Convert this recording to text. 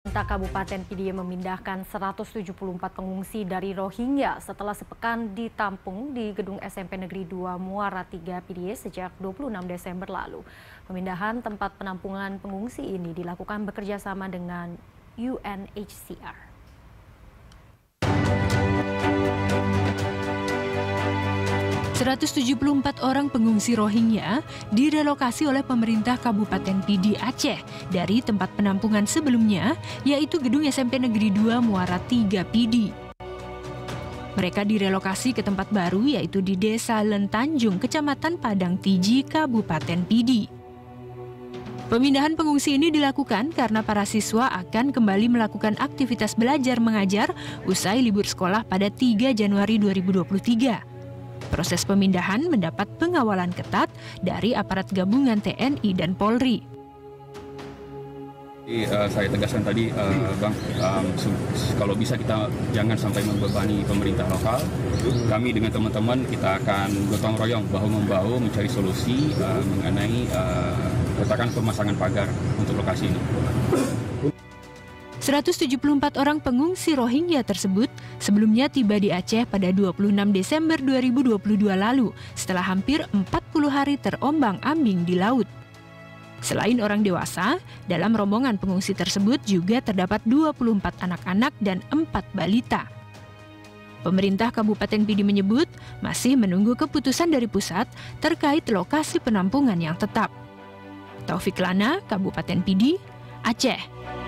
Pemerintah Kabupaten Pidi memindahkan 174 pengungsi dari Rohingya setelah sepekan ditampung di gedung SMP Negeri 2 Muara 3 Pidi sejak 26 Desember lalu. Pemindahan tempat penampungan pengungsi ini dilakukan bekerjasama dengan UNHCR. ...174 orang pengungsi Rohingya direlokasi oleh pemerintah Kabupaten Pidi Aceh dari tempat penampungan sebelumnya, yaitu gedung SMP Negeri 2 Muara 3 Pidi. Mereka direlokasi ke tempat baru, yaitu di Desa Lentanjung, Kecamatan Padang Tiji, Kabupaten Pidi. Pemindahan pengungsi ini dilakukan karena para siswa akan kembali melakukan aktivitas belajar mengajar usai libur sekolah pada 3 Januari 2023. Proses pemindahan mendapat pengawalan ketat dari aparat gabungan TNI dan Polri. Saya tegaskan tadi, Bang, kalau bisa kita jangan sampai membebani pemerintah lokal. Kami dengan teman-teman kita akan gotong royong bahu-membahu mencari solusi mengenai letakkan pemasangan pagar untuk lokasi ini. 174 orang pengungsi Rohingya tersebut sebelumnya tiba di Aceh pada 26 Desember 2022 lalu setelah hampir 40 hari terombang-ambing di laut. Selain orang dewasa, dalam rombongan pengungsi tersebut juga terdapat 24 anak-anak dan 4 balita. Pemerintah Kabupaten Pidi menyebut masih menunggu keputusan dari pusat terkait lokasi penampungan yang tetap. Taufik Lana, Kabupaten Pidi, Aceh.